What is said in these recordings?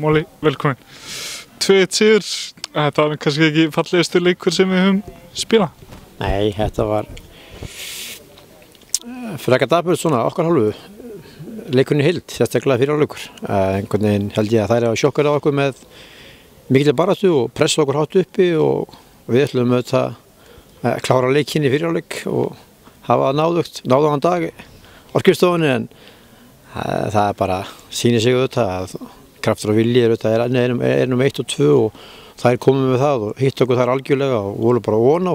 Móli, velkomin. 2-1 sigur, þetta var kannski ekki fallegastu leikur sem við höfum spilað. Nei, þetta var frekar dapurt svona okkar hálfu. Leikurinn í heild, sérstaklega fyrir áleikur. Einhvern veginn held ég að þær hafa sjokkað á okkur með mikilvæg baráttu og pressa okkur hátt uppi og við ætlum auðvitað að klára leikinn í fyrir áleik og hafa náðugan dag á skrifstofunni, en það er bara sýnir sig auðvitað að kraftur og vilji auðvitað er nummer 1 og 2 og þær komum við það og hitt okkur þar algjörlega og voru bara von á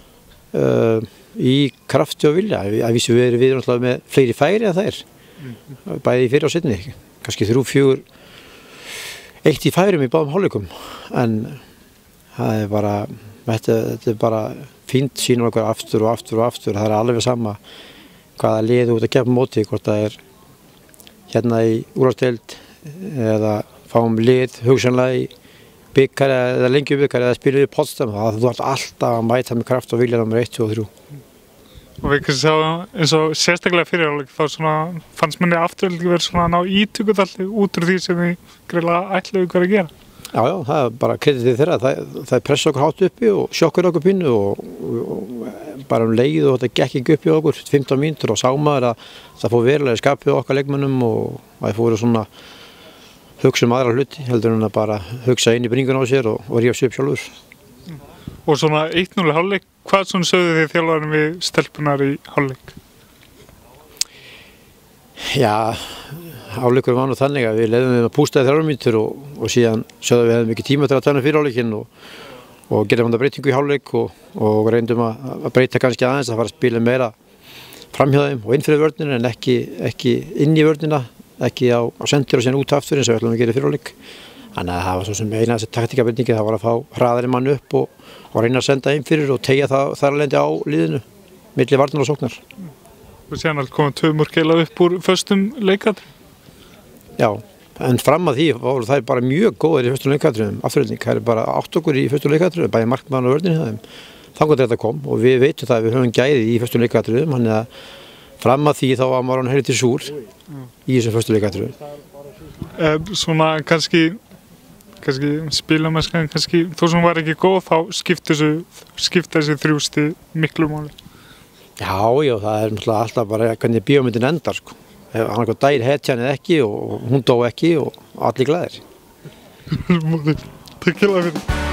í krafti og vilja. Að vísu við erum með fleiri færi en þær, bæði í fyrir og seinni, kannski 3-4 1 í færum í báðum hálfleikum, en það er bara, þetta er bara fínt, sýnum okkur aftur og aftur og aftur. Það er alveg sama hvaða lið út að keppa móti, hvort það er hérna í úrvalsdeild eða fáum lið hugsanlega í bikar eða lengjubikar eða spilum við Potsdam, þú þarf alltaf að mæta með kraft og vilja nummer 1, 2 og 3. Og við kannski sá eins og sérstaklega fyrir áleik þá svona fannst manni afturöldingi verið svona að ná ítökudalli út úr því sem við greiðlega ætluðu hvað að gera. Já, það er bara kreditið þeirra, það pressa okkur hátt uppi og sjokkur okkur pínu og bara leið og þetta gekk ekki upp í okkur 15 mínútur og sá maður að það fór verulega skapið okkar leikmönnum og það fóru svona hugsa aðra hluti heldur en að bara hugsa inn í bringuna á sér og rífa sig upp sjálfur. Og svona 1-0 hálfleik, hvað svona sögðu þið þjálfarinn við stelpunar í hálfleik? Já, hálfleikur var nú þannig að við leiðum við að pústa í 3 mínútur og síðan sögðu við hefðum ekki tíma til að tæna fyrir hálfleikinn og gera handa breytingu í hálfleik og reyndum að breyta kannski aðeins að fara að spila meira framhjá þeim og inn fyrir vörnina en ekki inn í vörnina, ekki á sendir og síðan út aftur eins og við ætlum að gera fyrir hálfleik. Þannig að það var svo sem eina þessi taktíkabreytingi, það var að fá hraðari mann upp og reyna að senda inn fyrir og teygja það þar að lendi á liðinu, milli varnar og sóknar. Og síðan komum 2 mörk eiginlega upp úr föstum leikatriðum. Já, en fram að því voru þær bara mjög góðir í föstum leikatriðum, afturölding. Það er bara 8 okkur í föstum leikatriðum, bæði markmann og vörnin hjá þeim. Þangað þetta kom og við veitum það að við höfum gæði í föstum leikatriðum, þannig að fram að því þá var maður heldur súr í þessum föstum leikatriðum. Svona kannski spilamennskan kannski, þó sem var ekki góð þá skipta þessi 3 stig miklu máli. Já, það er alltaf bara hvernig bíómyndin endar sko. Ef hann eitthvað dæir hetjan eða ekki og hún dó ekki og allir glæðir. Takk fyrir það.